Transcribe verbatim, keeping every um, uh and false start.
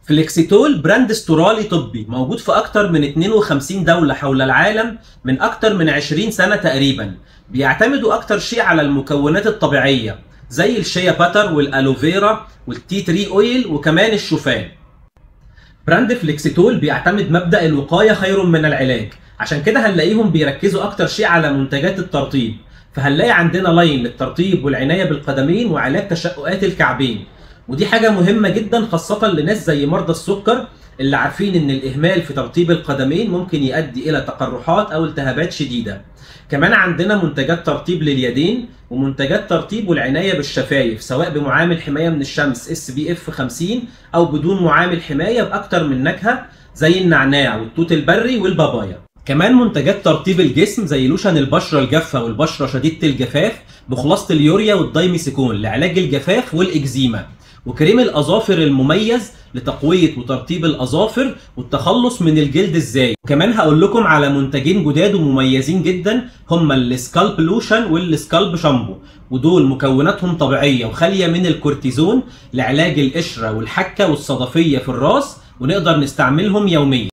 فليكسيتول براند استرالي طبي موجود في أكتر من اتنين وخمسين دولة حول العالم من أكتر من عشرين سنة تقريبا. بيعتمدوا أكتر شيء على المكونات الطبيعية زي الشيا باتر والألوفيرا والتي تري أويل وكمان الشوفان. براند فليكسيتول بيعتمد مبدأ الوقاية خير من العلاج، عشان كده هنلاقيهم بيركزوا أكتر شيء على منتجات الترطيب. فهنلاقي عندنا لاين للترطيب والعناية بالقدمين وعلاج تشققات الكعبين، ودي حاجة مهمة جدا خاصة لناس زي مرضى السكر اللي عارفين ان الاهمال في ترطيب القدمين ممكن يؤدي الى تقرحات او التهابات شديدة. كمان عندنا منتجات ترطيب لليدين ومنتجات ترطيب والعناية بالشفايف سواء بمعامل حماية من الشمس إس بي إف خمسين او بدون معامل حماية باكتر من نكهة زي النعناع والتوت البري والبابايا. كمان منتجات ترطيب الجسم زي لوشن البشرة الجافة والبشرة شديدة الجفاف بخلاصة اليوريا والدايميثيكون لعلاج الجفاف والإكزيما، وكريم الأظافر المميز لتقوية وترطيب الأظافر والتخلص من الجلد الزايد. وكمان هقول لكم على منتجين جداد ومميزين جدا هما السكالب لوشن والسكالب شامبو، ودول مكوناتهم طبيعية وخالية من الكورتيزون لعلاج القشرة والحكة والصدفية في الراس، ونقدر نستعملهم يوميا.